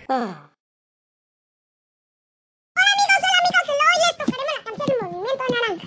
Ah. Hola amigos, hoy les tocaremos la canción de Movimiento Naranja.